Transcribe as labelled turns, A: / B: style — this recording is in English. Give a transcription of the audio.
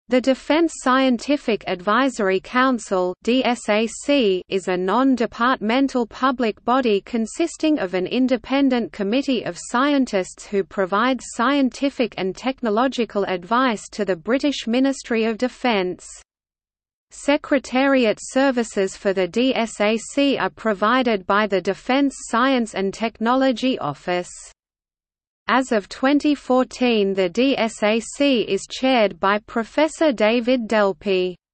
A: The Defense Scientific Advisory Council is a non-departmental public body consisting of an independent committee of scientists who provides scientific and technological advice to the British Ministry of Defence. Secretariat services for the DSAC are provided by the Defence Science and Technology Office. As of 2014, the DSAC is chaired by Professor David Delpy.